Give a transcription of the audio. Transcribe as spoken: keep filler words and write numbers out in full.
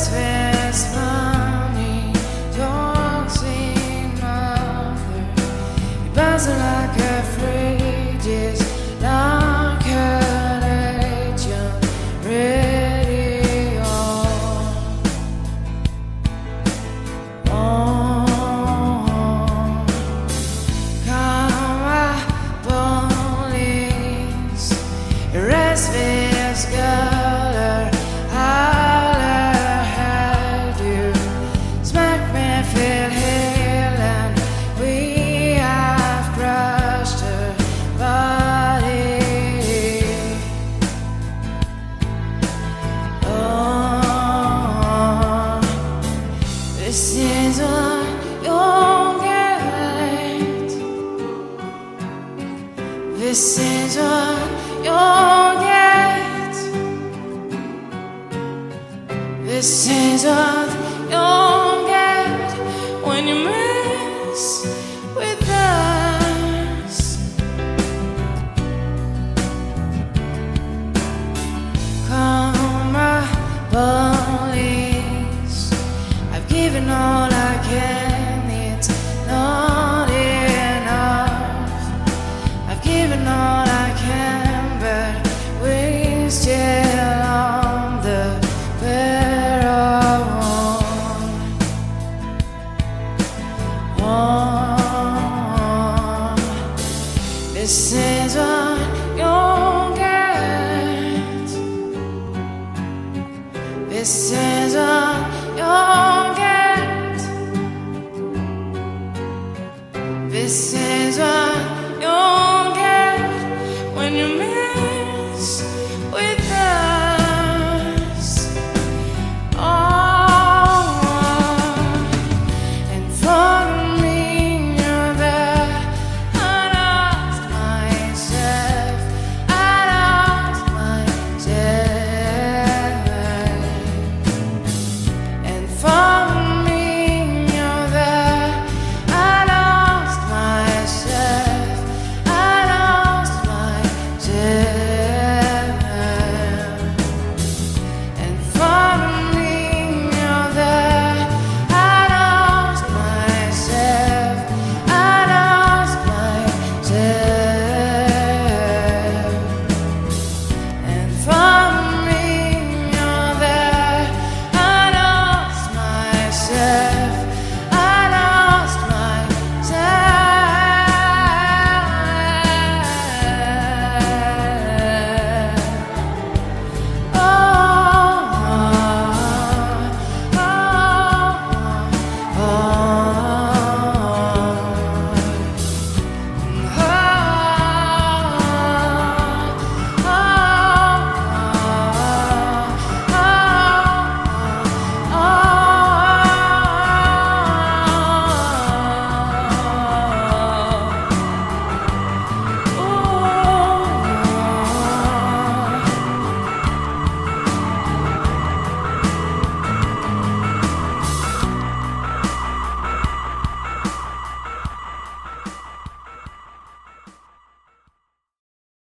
restless money, toxic mother. You buzz like a fridge, is like a legend, ready on. Oh, come police, restless color. This is what you'll get. This is what you'll get. This is what you'll get when you mess with us. Come on, police, I've given all I can, it's not enough. I've given all I can, but we're still on the peril. Oh, this is what you'll get. This is what you'll get. This is what